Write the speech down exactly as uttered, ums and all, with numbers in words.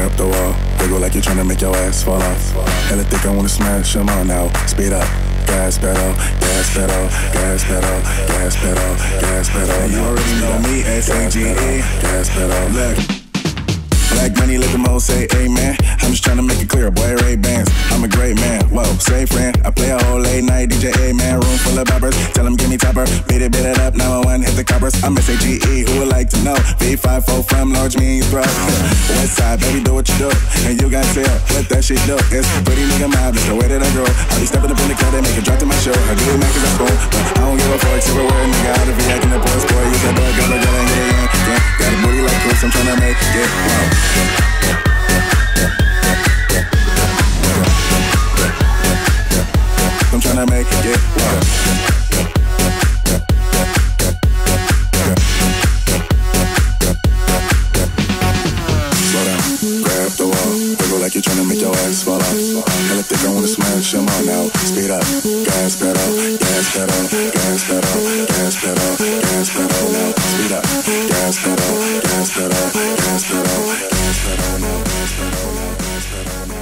grab the wall. Wiggle like you're trying to make your ass fall off. Hella thick, I wanna smash them all now. Speed up, gas pedal, gas pedal, gas pedal, gas pedal, gas pedal. You already know me, S A G E. Gas pedal, look. Black money, let the mo say amen. I'm just trying to make it clear, boy, Ray-Bans. I'm a great man, whoa, say friend. I play a whole late night D J, A-man. Room full of boppers, tell them give me topper. Beat it, beat it up, nine one one, hit the coppers. I'm S A G E, who would like to know? V five four from large means bro. West side, baby, do what you do. And you got tell what that shit do. It's pretty nigga mob, that's the way that I grow. I be stepping up in the club, they make it drop to my show. I do it, man, cause I spoon. But I don't give a fuck, except for word, nigga. Out of be acting the boys, boy. Use that boy, got a girl, and get it in. Yeah, got a booty like Chris, I'm tryna make it wow. I'm tryna make it get wow. Slow down, grab the wall. Wiggle like you're tryna make your ass fall off. Hella thick, I wanna smash them all now. Speed up, gas pedal, gas pedal, gas pedal, gas pedal, gas pedal now. Speed up, gas pedal, gas pedal, gas pedal, gas pedal now, gas pedal now, gas pedal now.